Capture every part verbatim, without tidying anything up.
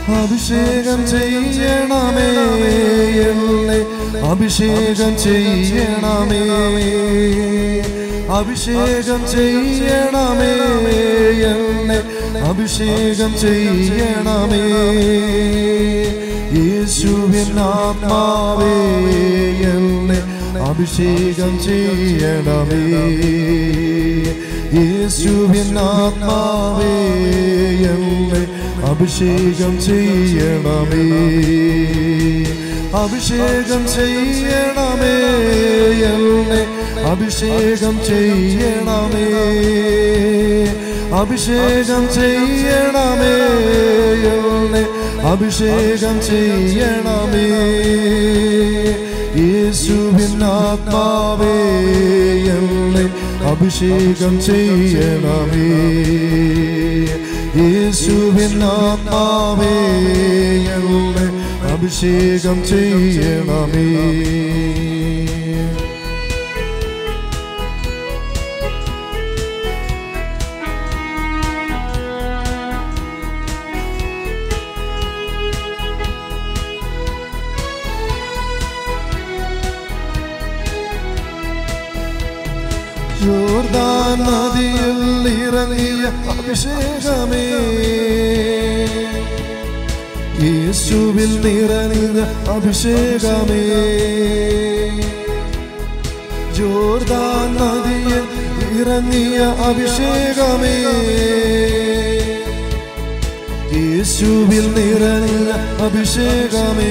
അഭിഷേകം ചെയ്യണമേ എന്നെ അഭിഷേകം ചെയ്യണമേ അഭിഷേകം ചെയ്യണമേ എന്നെ അഭിഷേകം ചെയ്യണമേ യേശുവിൻ ആത്മാവേ എന്നെ അഭിഷേകം ചെയ്യണമേ യേശുവിൻ ആത്മാവേ എന്നെ അഭിഷേകം ചെയ്യണമേ അഭിഷേകം ചെയ്യണമേ എന്നെ അഭിഷേകം ചെയ്യണമേ അഭിഷേകം ചെയ്യണമേ എന്നെ അഭിഷേകം ചെയ്യണമേ യേശുവിൻ ആത്മാവേ എന്നെ അഭിഷേകം ചെയ്യണമേ യേശുവിൻ ആത്മാവേ എന്നെ അഭിഷേകം ചെയ്യണമേ യോർദാൻ നദിയിൽ ഇറങ്ങിയ അഭിഷേകമേ യേശുവിൽ നിറഞ്ഞ അഭിഷേകമേ യോർദാൻ നദിയിൽ ഇറങ്ങിയ അഭിഷേകമേ യേശുവിൽ നിറഞ്ഞ അഭിഷേകമേ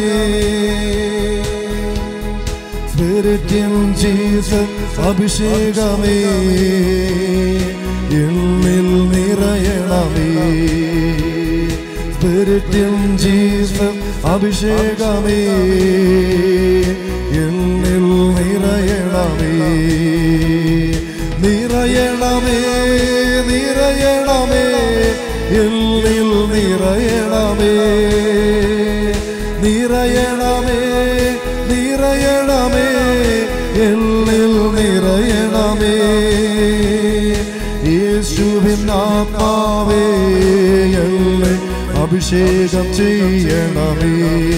Spirit in Jesus അഭിഷേകമേ എന്നിൽ നിറയണമേ Spirit in Jesus അഭിഷേകമേ എന്നിൽ നിറയണമേ നിറയണമേ നിറയണമേ എന്നിൽ നിറയണമേ നിറയണമേ നിറയണമേ എന്നിൽ നിറയണമേ യേശുവിൻ ആത്മാവേ എന്നെ അഭിഷേകം ചെയ്യണമേ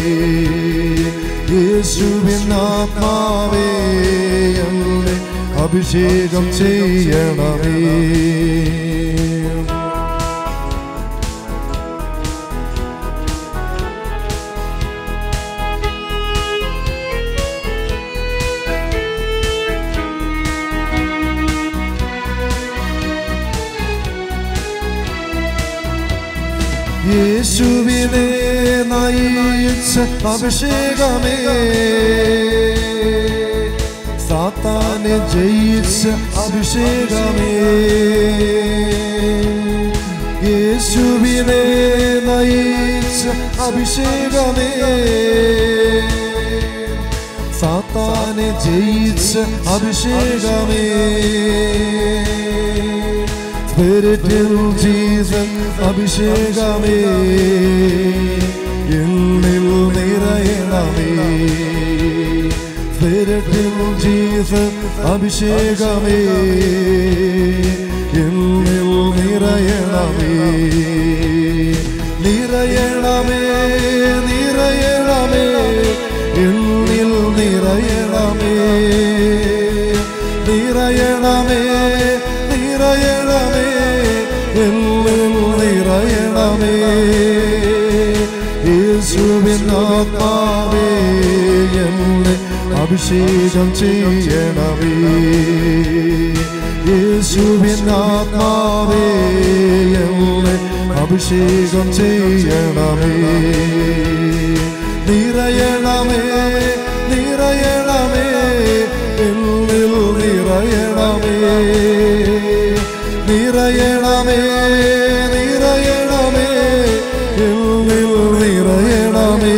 യേശുവിൻ ആത്മാവേ എന്നെ അഭിഷേകം ചെയ്യണമേ യേശുവിനെ നയിച്ച അഭിഷേകമേ സാത്താനെ ജയിച്ച അഭിഷേകമേ യേശുവിനെ നയിച്ച അഭിഷേകമേ സാത്താനെ ജയിച്ച അഭിഷേകമേ Spirit in Jesus അഭിഷേകമേ എന്നിൽ നിറയണമേ Spirit in Jesus അഭിഷേകമേ എന്നിൽ നിറയണമേ നിറയണമേ നിറയണമേ എന്നിൽ നിറയണമേ നിറയണമേ നിറയണമേ എന്നിൽ നിറയണമേ യേശുവിൻ ആത്മാവേ എന്നെ അഭിഷേകം ചെയ്യണമേ യേശുവിൻ ആത്മാവേ എന്നെ അഭിഷേകം ചെയ്യണമേ നിറയണമേ നിറയണമേ എന്നിൽ നിറയണമേ നിറയണമേ നിറയണമേ എന്നിൽ നിറയണമേ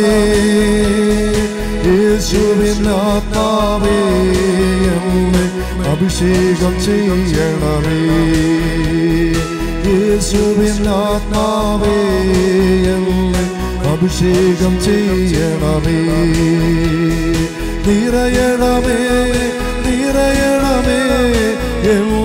യേശുവിൻ ആത്മാവേ എന്നെ അഭിഷേകം ചെയ്യണമേ യേശുവിൻ ആത്മാവേ എന്നെ അഭിഷേകം ചെയ്യണമേ നിറയണമേ നിറയണമേ